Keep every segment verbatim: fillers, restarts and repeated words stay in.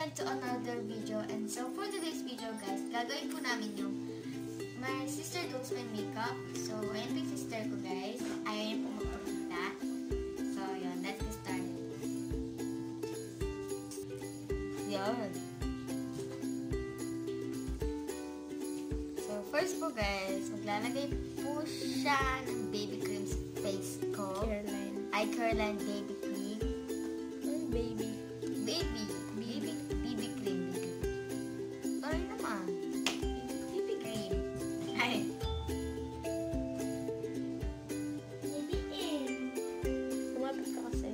To another video, and so for today's video guys, gagawin po namin yung my sister does my makeup. So ayan po yung sister ko guys, ayaw niya po magpakita. So yun, let's get started. Yun. So first po guys, maglalagay po siya ng baby cream sa face ko. Caroline. Ay, Caroline baby cream. Mm, baby. Baby. Baby. Baby cream. Sorry naman. Baby cream. Ay. Baby cream. Kumapit ka kasi.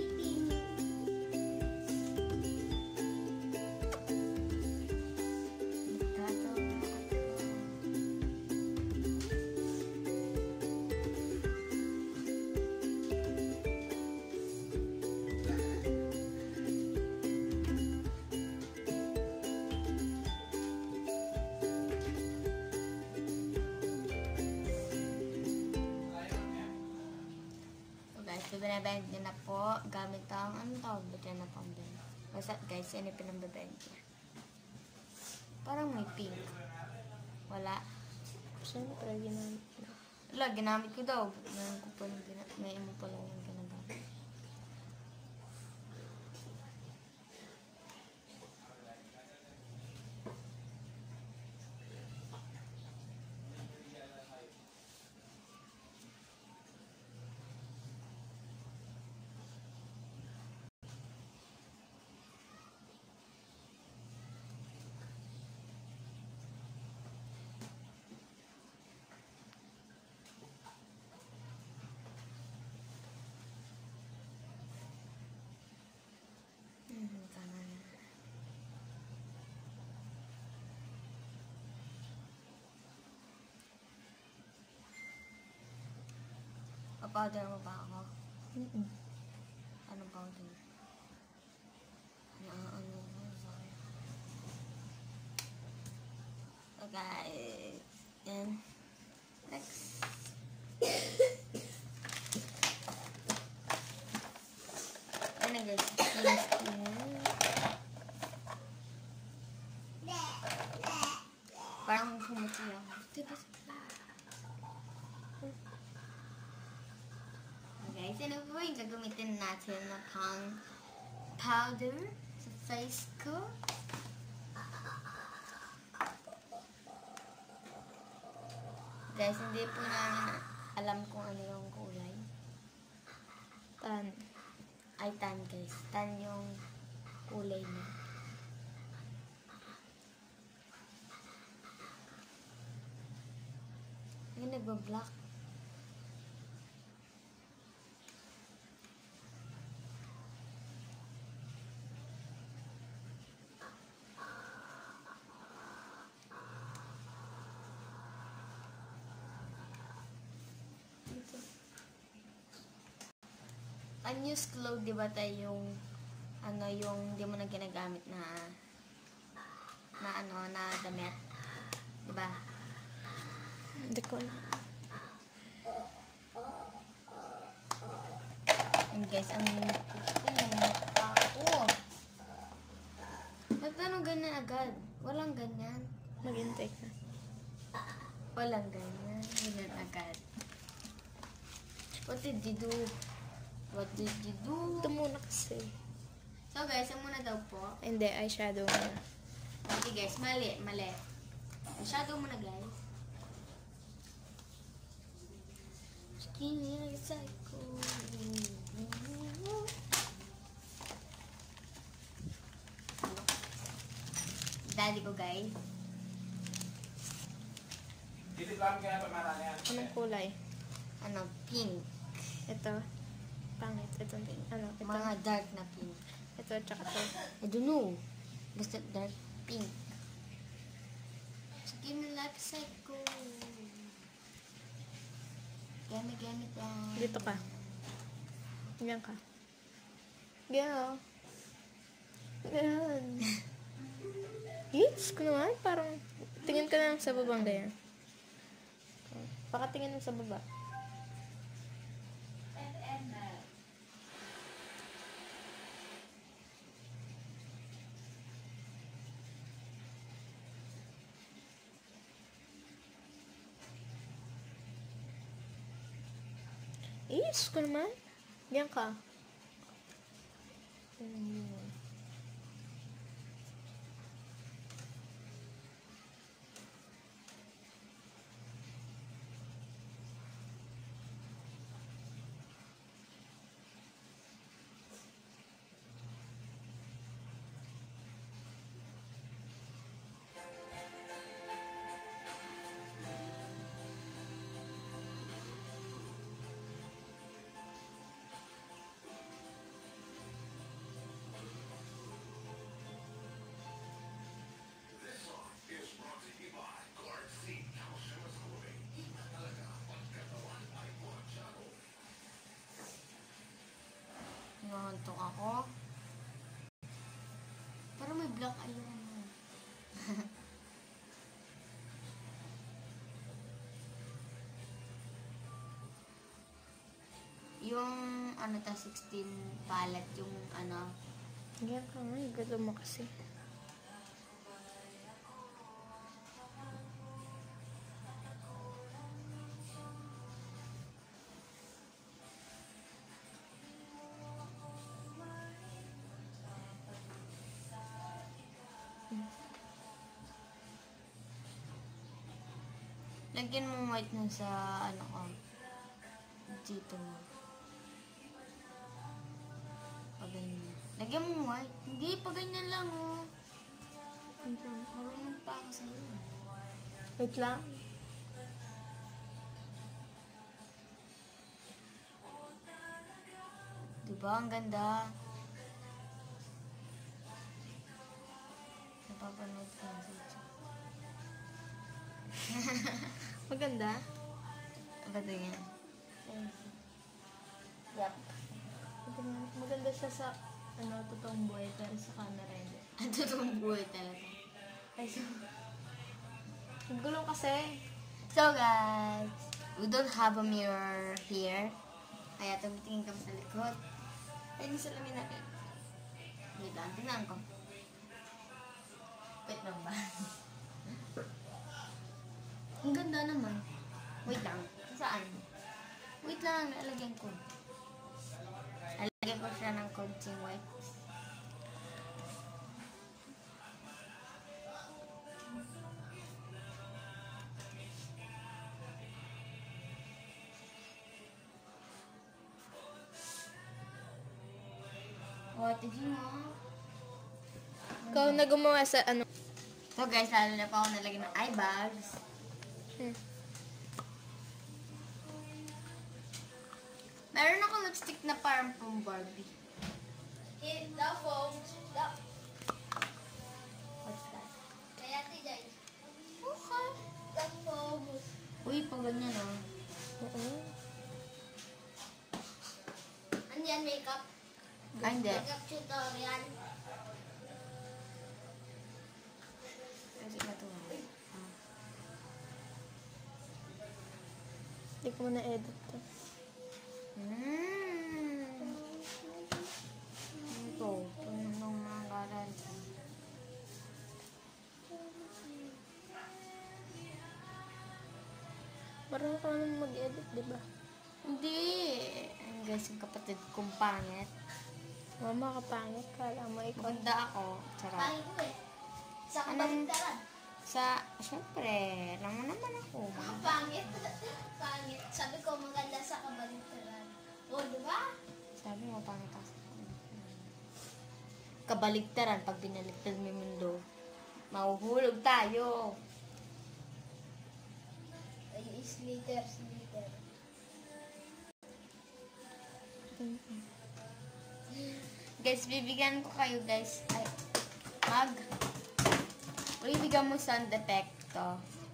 So, binabend niya na po gamit ang, ano tawag ba dyan na pang-bend? Basta guys, yan yung pinambabend niya. Parang may pink. Wala. Siyempre, ginamit ko. Wala, ginamit ko daw. Ngayon ko pa yung ginamit. Ngayon mo pala yung ginagamit. Hmm, tama na. Pa-powder mo ba ako? Mm-mm. Anong powder? Ano, ano, ano, sorry. So guys, and next. Ano guys, next parang sumuti ako. Diba? Okay, so ano po yung gagamitin natin na pang powder sa face ko? Guys, hindi po namin alam kung ano yung kulay. Tan. Ay, tan guys. Tan yung kulay niya. Ay, nagba-black. Unused clothes, di ba tayo yung ano, yung di mo na ginagamit na na ano, na damit. Di ba? Hindi ko na. And guys, ang yung mukha ko. Ba't ano ganyan agad? Walang ganyan. Maghintay ka. Walang ganyan. Ganyan agad. What did you do? What did you do? Ito muna kasi. So guys, yung muna daw po. Hindi, eyeshadow muna. Okay guys, mali, mali. Eyeshadow muna guys. Skinny psycho. Daddy ko guys. Anong kulay? Ano, pink. Ito. Pangit. Ito. Ano? Ito. Mga dark na pink. Ito, tsaka ito. I don't know. Basta dark pink. Skinny like psycho. Gamit-gamit lang. Dito ka. Ganyan ka. Ganyan. Ganyan. Hits ko naman. Parang tingin ka na lang sa babang ganyan. Pakatingin mo sa baba. Eh, sus ko naman. Yan ka. Hmm. Nangantok ako. Pero may black eye yung ano. Yung ano ta, sixteen palette, yung ano. Yan ka nga. Gulo mo kasi. Lagyan mo white na sa ano ko. Dito mo. Pag ganyan. Lagyan mo white. Hindi, pag ganyan lang oh. Marunong pa ako sa'yo. Wait lang. Diba? Ang ganda. Napapanood ko na sa YouTube. Maganda? Ang ganda yan. Yep. Maganda, maganda siya sa ano, totoong buhay pero sa camera hindi. Ang totoong buhay talaga. Ay, so... Gulong kasi. So guys, we don't have a mirror here. Kaya tumitingin kami sa likod. Ay, hindi salamin natin. Wait lang, tingnan ko. Wait lang ba? Ang ganda naman. Wait lang. Saan? Wait lang, nalagyan ko. Nalagyan ko siya ng konting white. Oh, tignan mo. Ikaw na gumawa sa ano. So guys, lalo na pa ako nalagyan ng eye bags. Hmm. Meron ako lipstick na parang from Barbie. In the phone, the What's that? kaya tijay. Okay. The phone. Uy, pang ganyan oh. Oo. Andiyan makeup. Ay, hindi. Makeup tutorial. Kasi ba ito? Ah. Hindi ko na edit to. Hmm. Ito, puno ng mga garan. Marunong ka naman mag-edit, di ba? Hindi. Ang guys, yung kapatid kong pangit. Mama, kapangit. Kala mo ikaw. Maganda ako. Charot. Pangit ko eh. Sa Anong- kabaligtaran. Sa, syempre, alam mo naman ako. Ang pangit. Pangit. Sabi ko maganda sa kabaligtaran. O, di ba? Sabi mo, pangit ako. Kabaligtaran, pag binaligtad mo yung mundo, mahuhulog tayo. Ay, slither, slither. Guys, bibigyan ko kayo guys. Ay, mag. Bibigyan mo sound effect to.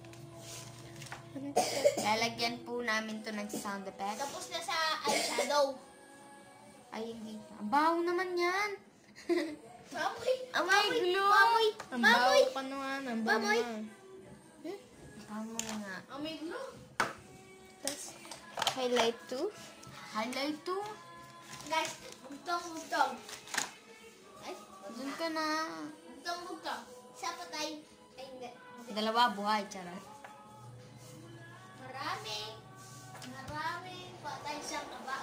Lalagyan po namin to ng sound effect. Tapos na sa eyeshadow. Ay, hindi. Ang baho naman yan. Mamoy! Ang may glue. Mamoy! Ang Mamoy! baho ka naman. Ang baho Mamoy! na. Tama nga. Amoy glue. Tapos, highlight to. Highlight to. Guys, bugtong, bugtong. Ay, Doon ka na. bugtong, bugtong. Sa patay. Ay, hindi. Dalawa buhay, charot. Maraming, maraming patay sa kaba.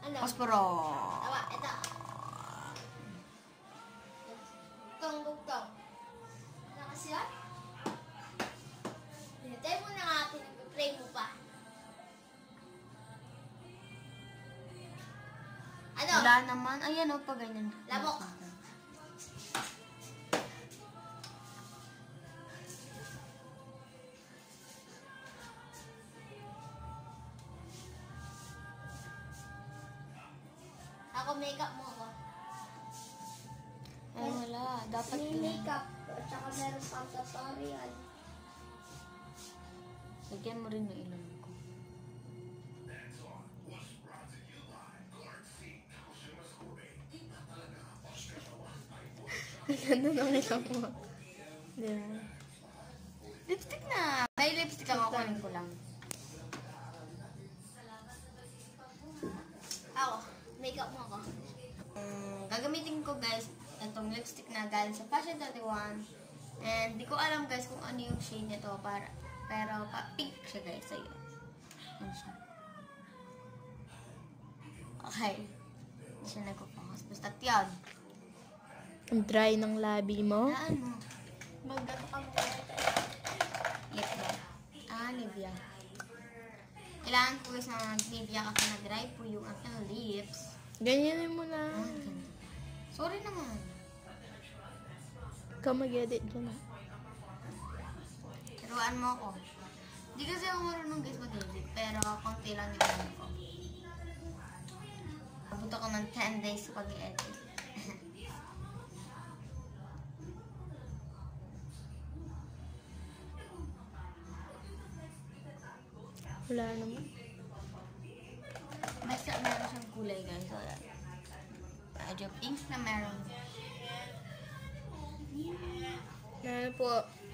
Ano? Posporo. Tawa, ito. Tong, tong. Ano kasi yun? Pinatay mo na nga, pinag-pray mo pa. Ano? Wala naman. Ayan o, pag ganyan. Labok. Ako, makeup mo ako. Ay, wala. Dapat May yun. makeup. At saka meron pang tutorial. Lagyan mo rin yung ilong ko. Ganda ng ilong mo. Di ba? Lipstick na. May lipstick ako. Kunin ko lang. Ako, makeup mo ako. Um, gagamitin ko guys itong lipstick na galing sa Fashion thirty-one. And di ko alam guys kung ano yung shade nito para pero pa pink siya guys. So yun. Yan siya. Okay. Hindi siya nagpo-focus. Basta yun. Ang dry ng labi mo. Na ano? Magdato ka mo. Lip balm. Ah, Nivea. Kailangan ko guys na Nivea kasi na-dry po yung aking lips. Ganyanin mo na. Ah, ganda. Sorry naman. Ikaw mag-edit dyan. Turuan mo ako. Hindi kasi ako marunong guys mag-edit, pero konti lang yung alam ko. Abot ako ng ten days pag-edit. Wala naman. Basta meron siyang kulay guys. So, medyo pink na meron. Ano po?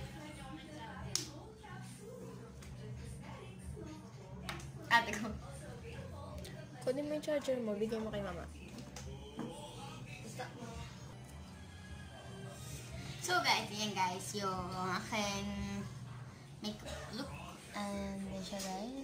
Ate ko. Kunin mo yung charger mo. Bigay mo kay mama. So guys, yan guys, yung aking makeup look. And yan siya guys.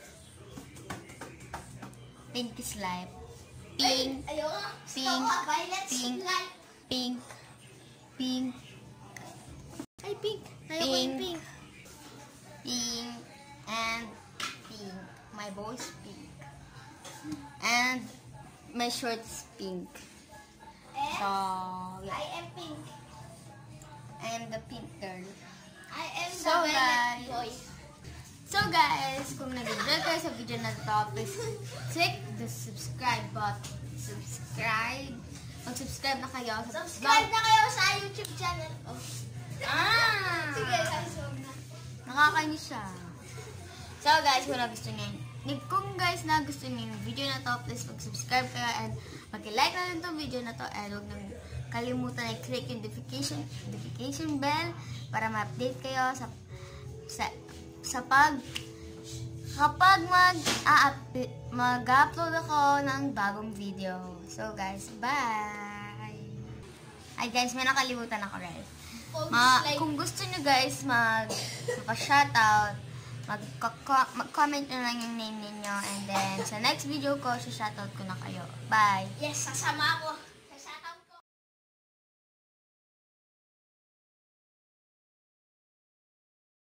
Pink is life. Pink, Ayoko. Pink. Ako, violet Pink. light. pink, pink, Ay, pink. Ayoko Pink. yung pink. pink, and pink. My boy's pink. And my short's pink. Eh, So, I yeah. am pink. I am the pink girl. I am So, the violet guys. boy. So guys, kung nag-enjoy kayo sa video na to, please click the subscribe button. Subscribe. Mag-subscribe na kayo sa Subscribe na kayo sa YouTube channel. Oh. Ah! Sige, guys, huwag na. Nakakainis siya. So guys, kung nagustuhan niyo, kung guys nagustuhan niyo yung video na to, please mag-subscribe kayo and mag-like na rin itong video na to and huwag nang kalimutan na i-click yung notification, notification bell para ma-update kayo sa sa sa pag kapag mag mag-upload ako ng bagong video. So guys, bye! Ay guys, may nakalimutan ako guys. Ma, kung gusto nyo guys mag maka-shoutout, mag-comment nyo lang yung name ninyo and then sa next video ko, shoutout ko na kayo. Bye! Yes, sasama ako.